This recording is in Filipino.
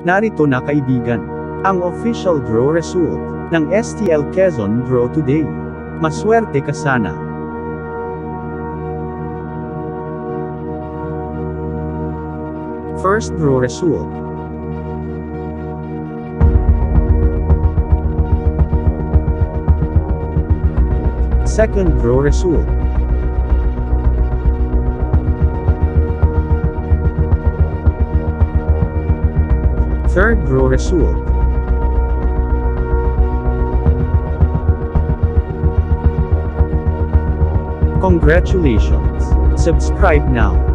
Narito na kaibigan, ang official draw result ng STL Quezon Draw Today. Maswerte ka sana. First draw result. Second draw result. Third draw result. Congratulations! Subscribe now.